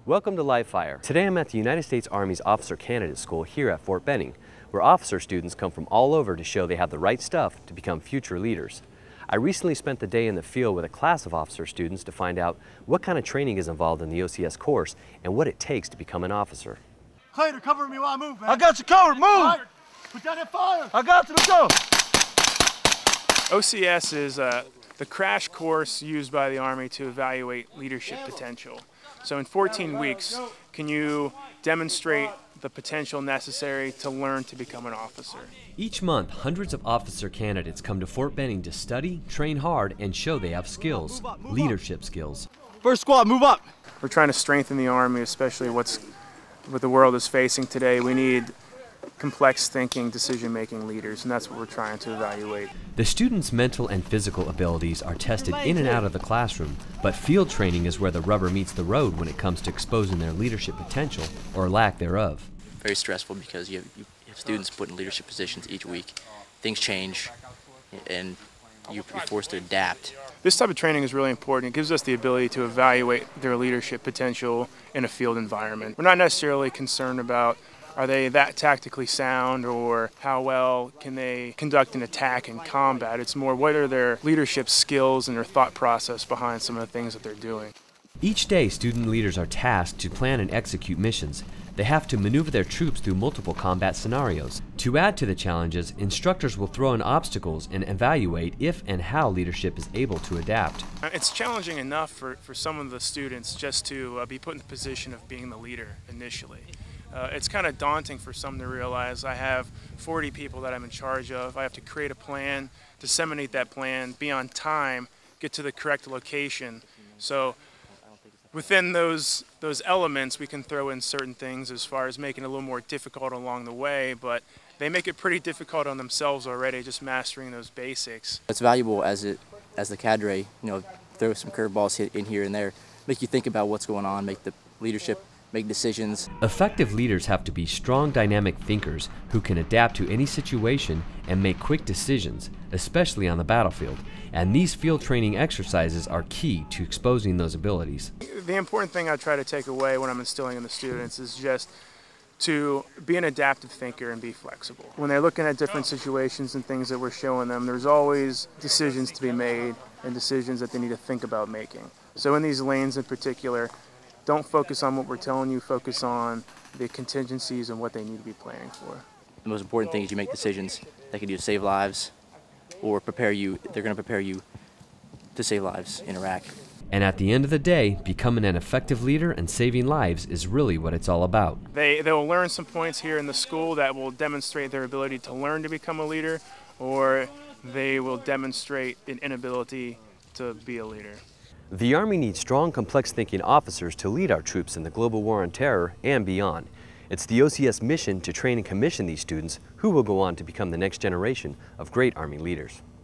Welcome to Live Fire. Today I'm at the United States Army's Officer Candidate School here at Fort Benning, where officer students come from all over to show they have the right stuff to become future leaders. I recently spent the day in the field with a class of officer students to find out what kind of training is involved in the OCS course and what it takes to become an officer. Clayton, cover me while I move, man. I got you covered, move! Right. Put that in fire! I got you, let's go! OCS is the crash course used by the Army to evaluate leadership potential. So in 14 weeks, can you demonstrate the potential necessary to learn to become an officer? Each month, hundreds of officer candidates come to Fort Benning to study, train hard, and show they have skills, leadership skills. First squad, move up! We're trying to strengthen the Army, especially what the world is facing today. We need complex thinking, decision-making leaders, and that's what we're trying to evaluate. The students' mental and physical abilities are tested in and out of the classroom, but field training is where the rubber meets the road when it comes to exposing their leadership potential or lack thereof. Very stressful because you have students put in leadership positions each week. Things change, and you're forced to adapt. This type of training is really important. It gives us the ability to evaluate their leadership potential in a field environment. We're not necessarily concerned about are they that tactically sound or how well can they conduct an attack in combat. It's more what are their leadership skills and their thought process behind some of the things that they're doing. Each day, student leaders are tasked to plan and execute missions. They have to maneuver their troops through multiple combat scenarios. To add to the challenges, instructors will throw in obstacles and evaluate if and how leadership is able to adapt. It's challenging enough for some of the students just to be put in the position of being the leader initially. It's kind of daunting for some to realize I have 40 people that I'm in charge of. I have to create a plan, disseminate that plan, be on time, get to the correct location. So within those elements, we can throw in certain things as far as making it a little more difficult along the way, but they make it pretty difficult on themselves already, just mastering those basics. It's valuable as the cadre, throw some curveballs in here and there, make you think about what's going on, make the leadership make decisions. Effective leaders have to be strong, dynamic thinkers who can adapt to any situation and make quick decisions, especially on the battlefield. And these field training exercises are key to exposing those abilities. The important thing I try to take away when I'm instilling in the students is just to be an adaptive thinker and be flexible. When they're looking at different situations and things that we're showing them, there's always decisions to be made and decisions that they need to think about making. So in these lanes in particular, don't focus on what we're telling you, focus on the contingencies and what they need to be planning for. The most important thing is you make decisions that can either save lives or prepare you, they're going to prepare you to save lives in Iraq. And at the end of the day, becoming an effective leader and saving lives is really what it's all about. They will learn some points here in the school that will demonstrate their ability to learn to become a leader, or they will demonstrate an inability to be a leader. The Army needs strong, complex thinking officers to lead our troops in the global war on terror and beyond. It's the OCS mission to train and commission these students who will go on to become the next generation of great Army leaders.